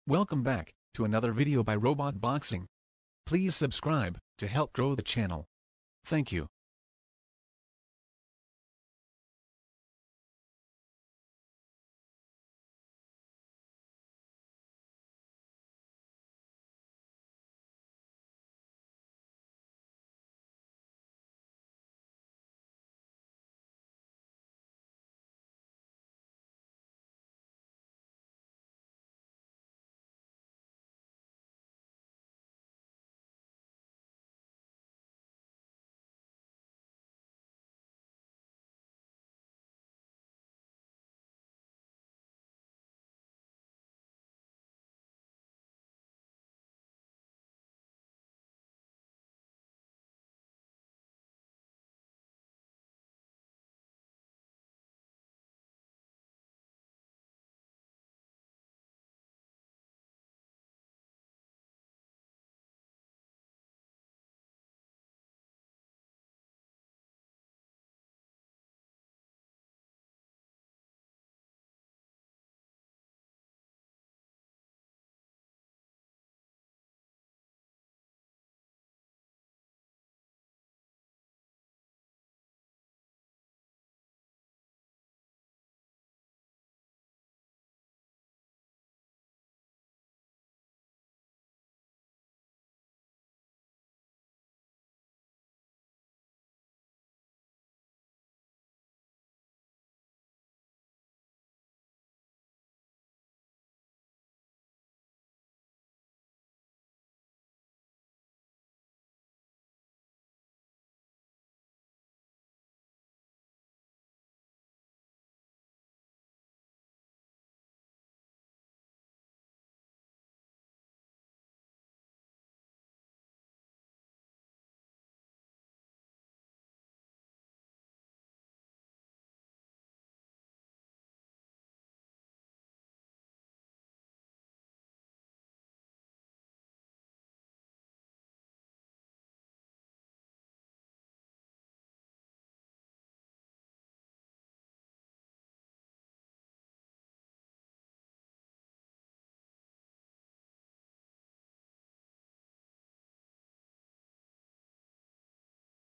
Welcome back to another video by Robot Boxing. Please subscribe to help grow the channel. Thank you.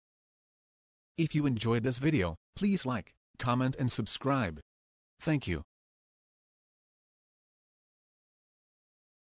If you enjoyed this video, please like, comment and subscribe. Thank you.